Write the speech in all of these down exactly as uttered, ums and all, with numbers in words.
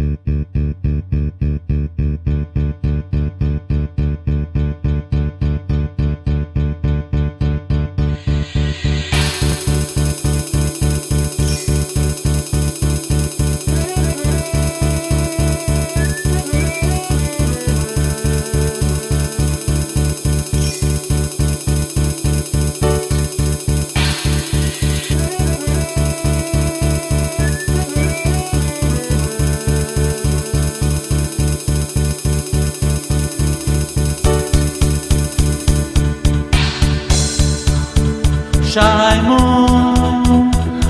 Shy moon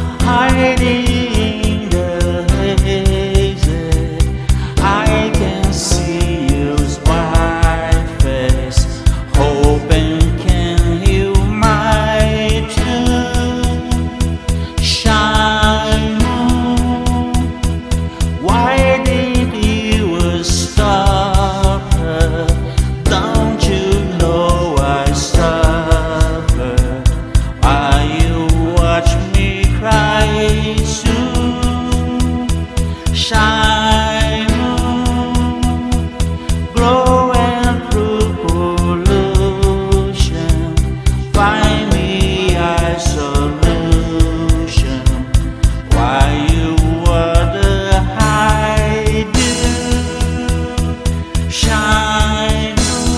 hiding the haze, I can see your white face, hoping can heal my tune. Shy moon, why did you stop her? Don't you know I suffer? You watch me cry soon. Shine moon, glowing through pollution, find me a solution. Why you wanna hide you? Shine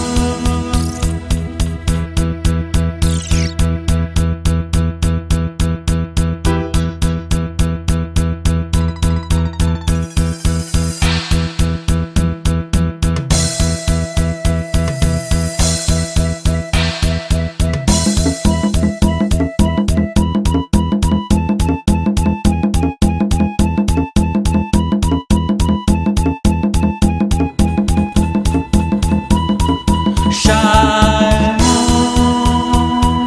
Shine moon,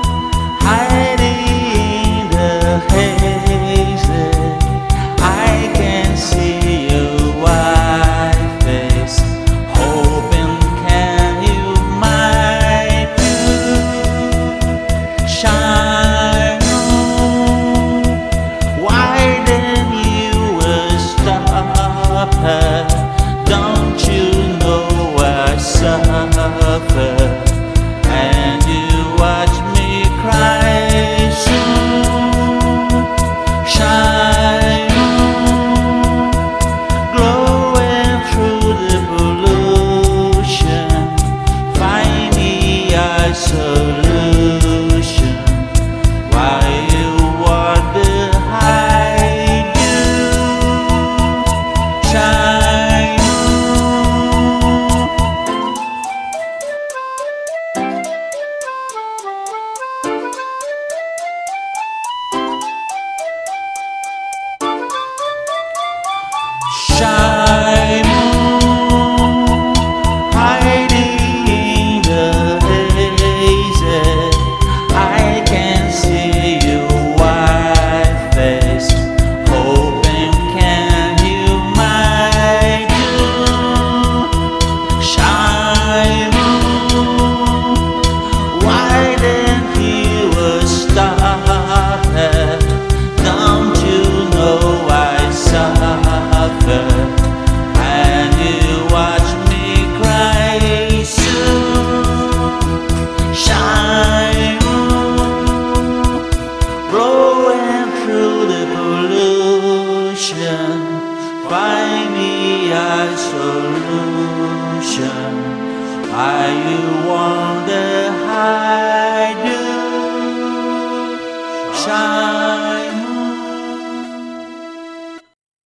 hiding the haze, I can see your white face, hoping can you might do. Shine moon, why didn't you stop her? Don't you know I suffer? And you watch me cry soon. Shine moon, glowing through the pollution, find me a solution. Why you want to hide you? Shine Shy moon, hiding the haze, I can see your white face, hoping can you might do. Shy moon, why didn't you stop her? Don't you know I suffer? And you watch me cry soon. Shine moon, blowing through the pollution, find me a solution. Why you wanna hide you? Shine